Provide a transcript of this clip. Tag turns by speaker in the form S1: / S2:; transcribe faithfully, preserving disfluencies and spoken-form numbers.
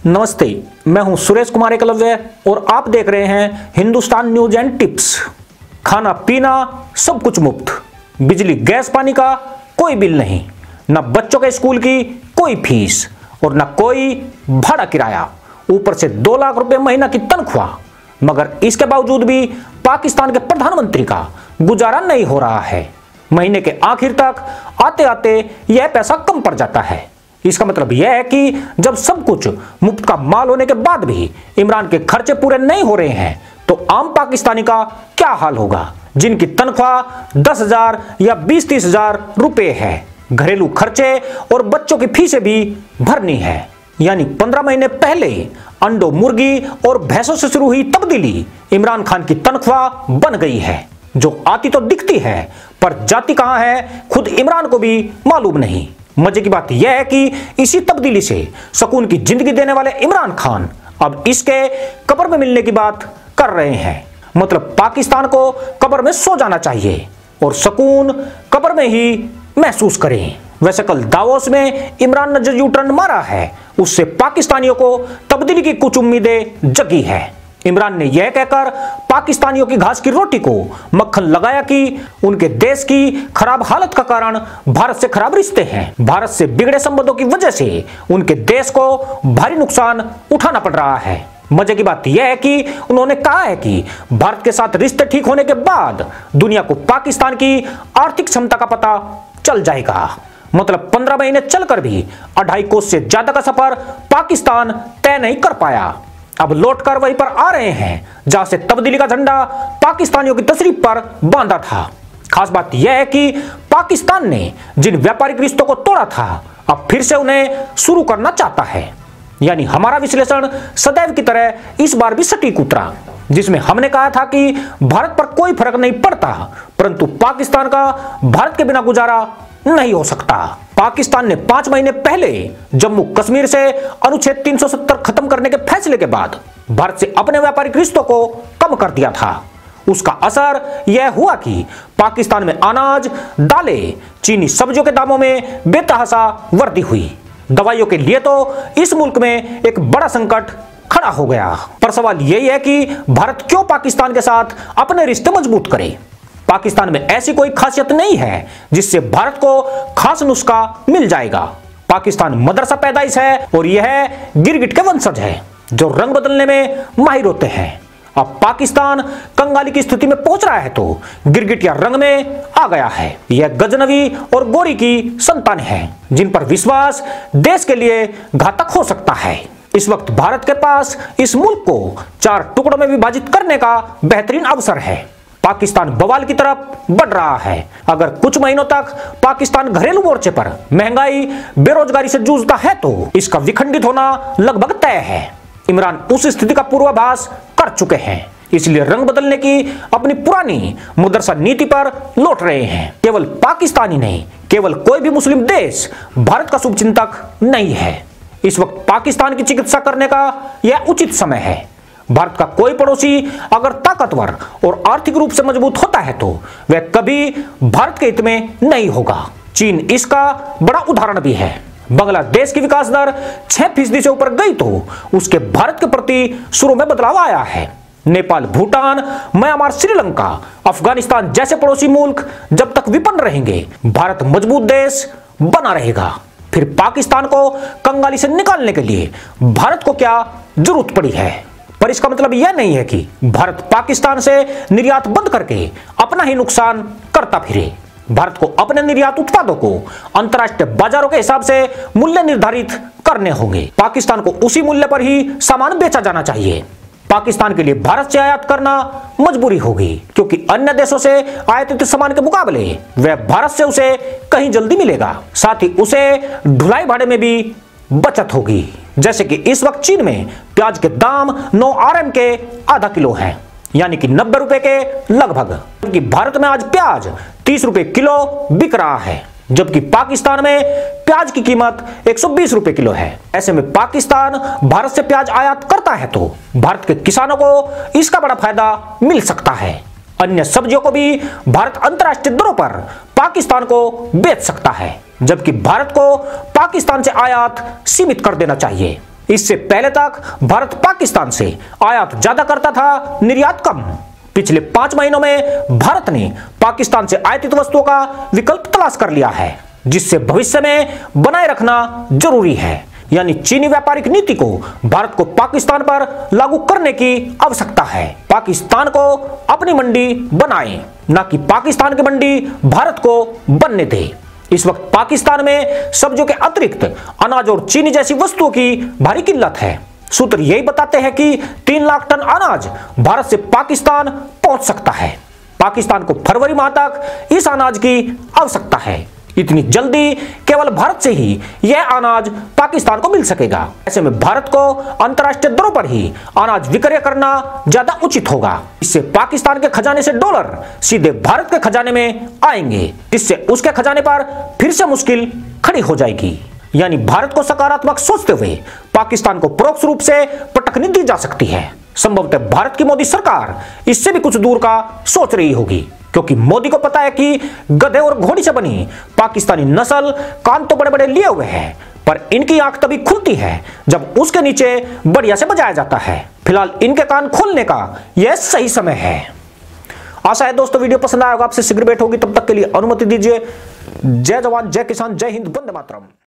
S1: नमस्ते, मैं हूं सुरेश कुमार एकलव्य और आप देख रहे हैं हिंदुस्तान न्यूज एंड टिप्स। खाना पीना सब कुछ मुफ्त, बिजली गैस पानी का कोई बिल नहीं, न बच्चों के स्कूल की कोई फीस और न कोई भाड़ा किराया, ऊपर से दो लाख रुपए महीना की तनख्वाह। मगर इसके बावजूद भी पाकिस्तान के प्रधानमंत्री का गुजारा नहीं हो रहा है। महीने के आखिर तक आते आते यह पैसा कम पड़ जाता है। इसका मतलब यह है कि जब सब कुछ मुफ्त का माल होने के बाद भी इमरान के खर्चे पूरे नहीं हो रहे हैं तो आम पाकिस्तानी का क्या हाल होगा, जिनकी तनख्वाह दस हजार या बीस तीस हजार रुपए है। घरेलू खर्चे और बच्चों की फीसें भी भरनी है। यानी पंद्रह महीने पहले अंडों, मुर्गी और भैंसों से शुरू हुई तब्दीली इमरान खान की तनख्वाह बन गई है, जो आती तो दिखती है पर जाती कहां है खुद इमरान को भी मालूम नहीं। मजे की बात यह है कि इसी तब्दीली से सुकून की जिंदगी देने वाले इमरान खान अब इसके कब्र में मिलने की बात कर रहे हैं। मतलब पाकिस्तान को कब्र में सो जाना चाहिए और सुकून कब्र में ही महसूस करें। वैसे कल दावोस में इमरान ने जो यू टर्न मारा है उससे पाकिस्तानियों को तब्दीली की कुछ उम्मीदें जगी है। इमरान ने यह कहकर पाकिस्तानियों की घास की रोटी को मक्खन लगाया कि उनके देश की खराब हालत का कारण भारत से खराब रिश्ते हैं। भारत से बिगड़े संबंधों की वजह से उनके देश को भारी नुकसान उठाना पड़ रहा है। मजे की बात यह है कि उन्होंने कहा है कि भारत के साथ रिश्ते ठीक होने के बाद दुनिया को पाकिस्तान की आर्थिक क्षमता का पता चल जाएगा। मतलब पंद्रह महीने चलकर भी अढ़ाई कोस से ज्यादा का सफर पाकिस्तान तय नहीं कर पाया। अब लौटकर वहीं पर आ रहे हैं जहां से तब्दीली का झंडा पाकिस्तानियों की तशरीफ पर बांधा था। खास बात यह है कि पाकिस्तान ने जिन व्यापारिक रिश्तों को तोड़ा था अब फिर से उन्हें शुरू करना चाहता है। यानी हमारा विश्लेषण सदैव की तरह इस बार भी सटीक उतरा, जिसमें हमने कहा था कि भारत पर कोई फर्क नहीं पड़ता, परंतु पाकिस्तान का भारत के बिना गुजारा नहीं हो सकता। पाकिस्तान ने पांच महीने पहले जम्मू कश्मीर से अनुच्छेद तीन सौ सत्तर खत्म करने के फैसले के बाद भारत से अपने व्यापारिक रिश्तों को कम कर दिया था। उसका असर यह हुआ कि पाकिस्तान में अनाज, दालें, चीनी, सब्जियों के दामों में बेतहाशा वृद्धि हुई। दवाइयों के लिए तो इस मुल्क में एक बड़ा संकट खड़ा हो गया। पर सवाल यही है कि भारत क्यों पाकिस्तान के साथ अपने रिश्ते मजबूत करे। पाकिस्तान में ऐसी कोई खासियत नहीं है जिससे भारत को खास नुस्खा मिल जाएगा। पाकिस्तान मदरसा पैदाइश है और यह गिरगिट के वंशज है जो रंग बदलने में माहिर होते हैं। अब पाकिस्तान कंगाली की स्थिति में पहुंच रहा है तो गिरगिट या रंग में आ गया है। यह गजनवी और गोरी की संतान है जिन पर विश्वास देश के लिए घातक हो सकता है। इस वक्त भारत के पास इस मुल्क को चार टुकड़ों में विभाजित करने का बेहतरीन अवसर है। पाकिस्तान बवाल की तरफ बढ़ रहा है। अगर कुछ महीनों तक पाकिस्तान घरेलू मोर्चे पर महंगाई, बेरोजगारी से जूझता है तो इसका विखंडित होना लगभग तय है। इमरान उस स्थिति का पूर्वाभास कर चुके हैं, इसलिए रंग बदलने की अपनी पुरानी मदरसा नीति पर लौट रहे हैं। केवल पाकिस्तान ही नहीं, केवल कोई भी मुस्लिम देश भारत का शुभचिंतक नहीं है। इस वक्त पाकिस्तान की चिकित्सा करने का यह उचित समय है। भारत का कोई पड़ोसी अगर ताकतवर और आर्थिक रूप से मजबूत होता है तो वह कभी भारत के हित में नहीं होगा। चीन इसका बड़ा उदाहरण भी है। बांग्लादेश की विकास दर छह फीसदी से ऊपर गई तो उसके भारत के प्रति शुरू में बदलाव आया है। नेपाल, भूटान, म्यांमार, श्रीलंका, अफगानिस्तान जैसे पड़ोसी मुल्क जब तक विपन्न रहेंगे भारत मजबूत देश बना रहेगा। फिर पाकिस्तान को कंगाली से निकालने के लिए भारत को क्या जरूरत पड़ी है। पर इसका मतलब यह नहीं है कि भारत पाकिस्तान से निर्यात बंद करके अपना ही नुकसान करता फिरे। भारत को अपने निर्यात उत्पादों को अंतर्राष्ट्रीय बाजारों के हिसाब से मूल्य निर्धारित करने होंगे। पाकिस्तान को उसी मूल्य पर ही सामान बेचा जाना चाहिए। पाकिस्तान के लिए भारत से आयात करना मजबूरी होगी, क्योंकि अन्य देशों से आयातित सामान के मुकाबले वह भारत से उसे कहीं जल्दी मिलेगा। साथ ही उसे ढुलाई भाड़े में भी बचत होगी। जैसे कि इस वक्त चीन में प्याज के दाम नौ आरएम के आधा किलो हैं, यानी कि नब्बे रुपए के लगभग, जबकि भारत में आज प्याज तीस रुपए किलो बिक रहा है, जबकि पाकिस्तान में प्याज की कीमत एक सौ बीस रुपए किलो है। ऐसे में पाकिस्तान भारत से प्याज आयात करता है तो भारत के किसानों को इसका बड़ा फायदा मिल सकता है। अन्य सब्जियों को भी भारत अंतर्राष्ट्रीय दरों पर पाकिस्तान को बेच सकता है, जबकि भारत को पाकिस्तान से आयात सीमित कर देना चाहिए। इससे पहले तक भारत पाकिस्तान से आयात ज्यादा करता था, निर्यात कम। पिछले पांच महीनों में भारत ने पाकिस्तान से आयातित वस्तुओं का विकल्प तलाश कर लिया है, जिससे भविष्य में बनाए रखना जरूरी है। यानी चीनी व्यापारिक नीति को भारत को पाकिस्तान पर लागू करने की आवश्यकता है। पाकिस्तान को अपनी मंडी बनाए, ना कि पाकिस्तान की मंडी भारत को बनने दे। इस वक्त पाकिस्तान में सब्जियों के अतिरिक्त अनाज और चीनी जैसी वस्तुओं की भारी किल्लत है। सूत्र यही बताते हैं कि तीन लाख टन अनाज भारत से पाकिस्तान पहुंच सकता है। पाकिस्तान को फरवरी माह तक इस अनाज की आवश्यकता है। इतनी जल्दी केवल भारत से ही यह अनाज पाकिस्तान को मिल सकेगा। ऐसे में भारत को अंतर्राष्ट्रीय दरों पर ही अनाज विक्रय करना ज्यादा उचित होगा। इससे पाकिस्तान के खजाने से डॉलर सीधे भारत के खजाने में आएंगे, जिससे उसके खजाने पर फिर से मुश्किल खड़ी हो जाएगी। यानी भारत को सकारात्मक सोचते हुए पाकिस्तान को परोक्ष रूप से पटकनी दी जा सकती है। संभवतः भारत की मोदी सरकार इससे भी कुछ दूर का सोच रही होगी, क्योंकि मोदी को पता है कि गधे और घोड़ी से बनी पाकिस्तानी नस्ल कान तो बड़े बड़े लिए हुए हैं, पर इनकी आंख तभी खुलती है जब उसके नीचे बढ़िया से बजाया जाता है। फिलहाल इनके कान खोलने का यह सही समय है। आशा है दोस्तों वीडियो पसंद आया होगा। आपसे शीघ्र भेंट होगी, तब तक के लिए अनुमति दीजिए। जय जवान, जय किसान, जय हिंद, वंदे मातरम।